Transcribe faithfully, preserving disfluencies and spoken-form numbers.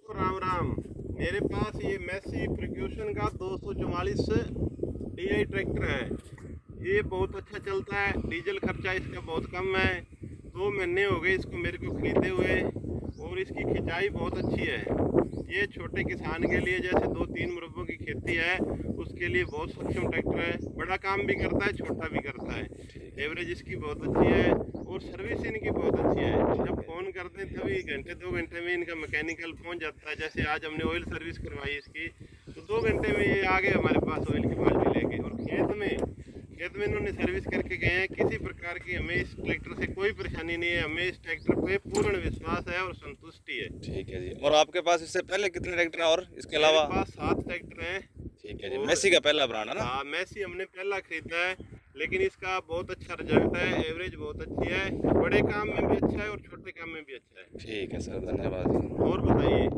को राम राम। मेरे पास ये मैसी फ्रिक्यूशन का दो सौ चौवालीस डी आई ट्रैक्टर है। ये बहुत अच्छा चलता है, डीजल खर्चा इसका बहुत कम है। दो महीने हो गए इसको मेरे को खरीदे हुए और इसकी खिंचाई बहुत अच्छी है। ये छोटे किसान के लिए, जैसे दो तीन मुरब्बों की खेती है, उसके लिए बहुत सक्षम ट्रैक्टर है। बड़ा काम भी करता है, छोटा भी करता है। एवरेज इसकी बहुत अच्छी है और सर्विस इनकी बहुत अच्छी है। जब फ़ोन करते हैं तभी घंटे दो घंटे में इनका मैकेनिकल पहुंच जाता है। जैसे आज हमने ऑयल सर्विस करवाई इसकी, तो दो घंटे में ये आ गए हमारे पास ऑयल की बाल्टी लेके। और खेत में खेत में इन्होंने सर्विस करके गए हैं। किसी प्रकार की हमें इस ट्रैक्टर से कोई परेशानी नहीं है। हमें इस ट्रैक्टर पे पूर्ण विश्वास है और संतुष्टि है। ठीक है जी। और आपके पास इससे पहले कितने ट्रैक्टर हैं और इसके अलावा? मेरे पास सात ट्रैक्टर हैं। ठीक है जी। मैसी का पहला ब्रांड है ना? हाँ, मैसी हमने पहला खरीदा है, लेकिन इसका बहुत अच्छा रिजल्ट है। एवरेज बहुत अच्छी है, बड़े काम में भी अच्छा है और छोटे काम में भी अच्छा है। ठीक है सर, धन्यवाद। और बताइए।